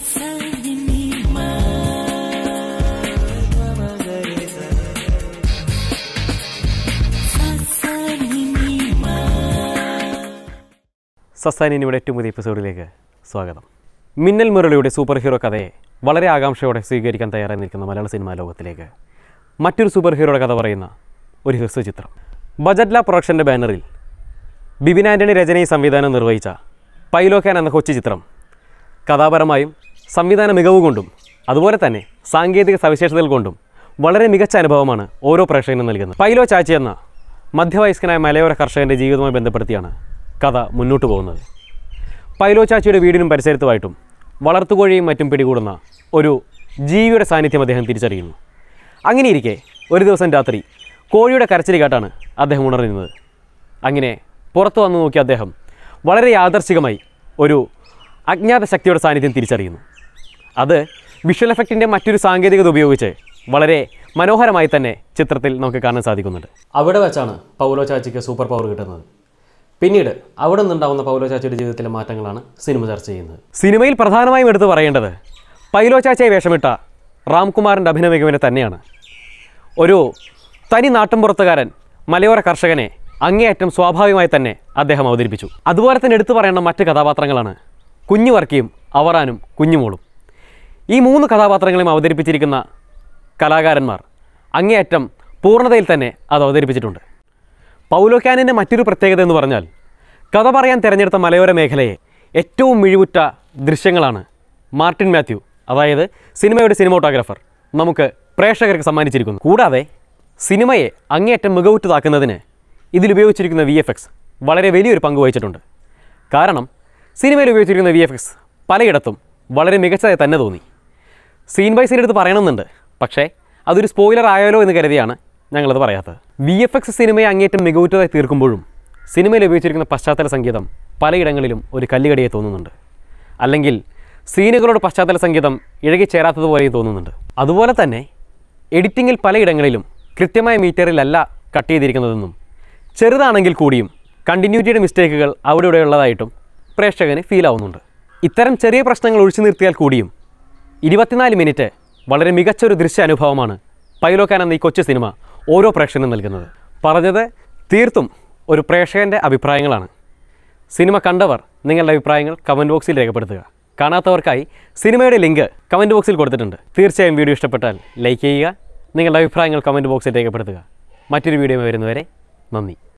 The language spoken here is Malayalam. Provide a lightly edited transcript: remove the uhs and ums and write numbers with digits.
സസാനിനിയുടെ ഏറ്റവും പുതിയ എപ്പിസോഡിലേക്ക് സ്വാഗതം. മിന്നൽ മുരളിയുടെ സൂപ്പർ ഹീറോ കഥയെ വളരെ ആകാംക്ഷയോടെ സ്വീകരിക്കാൻ തയ്യാറായി നിൽക്കുന്ന മലയാള സിനിമാ ലോകത്തിലേക്ക് മറ്റൊരു സൂപ്പർ ഹീറോയുടെ കഥ പറയുന്ന ഒരു ഹ്രസ്വചിത്രം. ബജറ്റ്ല പ്രൊഡക്ഷൻ്റെ ബാനറിൽ ബിബിൻ ആൻ്റണി രചനയും സംവിധാനം നിർവഹിച്ച പൈലോ എന്ന കൊച്ചു ചിത്രം കഥാപരമായും സംവിധാന മികവ് കൊണ്ടും അതുപോലെ തന്നെ സാങ്കേതിക സവിശേഷതകൾ കൊണ്ടും വളരെ മികച്ച അനുഭവമാണ് ഓരോ പ്രേക്ഷകനും നൽകുന്നത്. പൈലോ ചാച്ചി എന്ന മധ്യവയസ്കനായ മലയോര കർഷകൻ്റെ ജീവിതവുമായി ബന്ധപ്പെടുത്തിയാണ് കഥ മുന്നോട്ട് പോകുന്നത്. പൈലോ ചാച്ചിയുടെ വീടിനും പരിസരത്തുമായിട്ടും വളർത്തുകോഴിയും മറ്റും പിടികൂടുന്ന ഒരു ജീവിയുടെ സാന്നിധ്യം അദ്ദേഹം തിരിച്ചറിയുന്നു. അങ്ങനെയിരിക്കെ ഒരു ദിവസം രാത്രി കോഴിയുടെ കരച്ചിൽ കേട്ടാണ് അദ്ദേഹം ഉണർന്നിരുന്നത്. അങ്ങനെ പുറത്തു വന്നു നോക്കിയ അദ്ദേഹം വളരെ യാദർശികമായി ഒരു അജ്ഞാത ശക്തിയുടെ സാന്നിധ്യം തിരിച്ചറിയുന്നു. അത് വിഷ്വൽ എഫക്റ്റിൻ്റെ മറ്റൊരു സാങ്കേതികത ഉപയോഗിച്ച് വളരെ മനോഹരമായി തന്നെ ചിത്രത്തിൽ നമുക്ക് കാണാൻ സാധിക്കുന്നുണ്ട്. അവിടെ വെച്ചാണ് പൗലോ ചാച്ചിക്ക് സൂപ്പർ പവർ കിട്ടുന്നത്. പിന്നീട് അവിടെ നിന്നുണ്ടാകുന്ന പൗലോ ചാച്ചിയുടെ ജീവിതത്തിലെ മാറ്റങ്ങളാണ് സിനിമ ചർച്ച ചെയ്യുന്നത്. സിനിമയിൽ പ്രധാനമായും എടുത്തു പറയേണ്ടത് പൈലോ ചാച്ചിയെ വേഷമിട്ട രാംകുമാറിൻ്റെ അഭിനയ മികവിനെ തന്നെയാണ്. ഒരു തനി നാട്ടിൻപുറത്തുകാരൻ മലയോര കർഷകനെ അങ്ങേയറ്റം സ്വാഭാവികമായി തന്നെ അദ്ദേഹം അവതരിപ്പിച്ചു. അതുപോലെ തന്നെ എടുത്തു പറയേണ്ട മറ്റ് കഥാപാത്രങ്ങളാണ് കുഞ്ഞുവർക്കിയും അവറാനും കുഞ്ഞുമോളും. ഈ മൂന്ന് കഥാപാത്രങ്ങളെയും അവതരിപ്പിച്ചിരിക്കുന്ന കലാകാരന്മാർ അങ്ങേയറ്റം പൂർണ്ണതയിൽ തന്നെ അത് അവതരിപ്പിച്ചിട്ടുണ്ട്. പൗലോ ക്യാനിൻ്റെ മറ്റൊരു പ്രത്യേകത എന്ന് പറഞ്ഞാൽ കഥ പറയാൻ തിരഞ്ഞെടുത്ത മലയോര മേഖലയെ ഏറ്റവും മിഴിവുറ്റ ദൃശ്യങ്ങളാണ് മാർട്ടിൻ മാത്യു, അതായത് സിനിമയുടെ സിനിമോട്ടോഗ്രാഫർ, നമുക്ക് പ്രേക്ഷകർക്ക് സമ്മാനിച്ചിരിക്കുന്നു. കൂടാതെ സിനിമയെ അങ്ങേയറ്റം മികവുറ്റതാക്കുന്നതിന് ഇതിലുപയോഗിച്ചിരിക്കുന്ന VFX വളരെ വലിയൊരു പങ്ക് വഹിച്ചിട്ടുണ്ട്. കാരണം സിനിമയിൽ ഉപയോഗിച്ചിരിക്കുന്ന VFX പലയിടത്തും വളരെ മികച്ചതായി തന്നെ തോന്നി. സീൻ ബൈ സീൻ എടുത്ത് പറയണമെന്നുണ്ട്, പക്ഷേ അതൊരു സ്പോയിലർ ആയാലോ എന്ന് കരുതിയാണ് ഞങ്ങളത് പറയാത്തത്. VFX സിനിമയെ അങ്ങേറ്റം മികവുറ്റതായി തീർക്കുമ്പോഴും സിനിമയിൽ ഉപയോഗിച്ചിരിക്കുന്ന പശ്ചാത്തല സംഗീതം പലയിടങ്ങളിലും ഒരു കല്ലുകടിയെ തോന്നുന്നുണ്ട്. അല്ലെങ്കിൽ സീനുകളോട് പശ്ചാത്തല സംഗീതം ഇഴകിച്ചേരാത്തതുപോലെയും തോന്നുന്നുണ്ട്. അതുപോലെ തന്നെ എഡിറ്റിങ്ങിൽ പലയിടങ്ങളിലും കൃത്യമായ മീറ്ററിലല്ല കട്ട് ചെയ്തിരിക്കുന്നതെന്നും ചെറുതാണെങ്കിൽ കൂടിയും കണ്ടിന്യൂറ്റിയുടെ മിസ്റ്റേക്കുകൾ അവിടെ ഇവിടെ ഉള്ളതായിട്ടും പ്രേക്ഷകന് ഫീൽ ആവുന്നുണ്ട്. ഇത്തരം ചെറിയ പ്രശ്നങ്ങൾ ഒഴിച്ചു നിർത്തിയാൽ കൂടിയും 24 മിനിറ്റ് വളരെ മികച്ചൊരു ദൃശ്യ അനുഭവമാണ് പൈലോ ക്യാൻ എന്ന ഈ കൊച്ചു സിനിമ ഓരോ പ്രേക്ഷകനും നൽകുന്നത്. പറഞ്ഞത് തീർത്തും ഒരു പ്രേക്ഷകൻ്റെ അഭിപ്രായങ്ങളാണ്. സിനിമ കണ്ടവർ നിങ്ങളുടെ അഭിപ്രായങ്ങൾ കമൻറ്റ് ബോക്സിൽ രേഖപ്പെടുത്തുക. കാണാത്തവർക്കായി സിനിമയുടെ ലിങ്ക് കമൻറ്റ് ബോക്സിൽ കൊടുത്തിട്ടുണ്ട്. തീർച്ചയായും വീഡിയോ ഇഷ്ടപ്പെട്ടാൽ ലൈക്ക് ചെയ്യുക, നിങ്ങളുടെ അഭിപ്രായങ്ങൾ കമൻറ്റ് ബോക്സിൽ രേഖപ്പെടുത്തുക. മറ്റൊരു വീഡിയോ വരുന്നവരെ നന്ദി.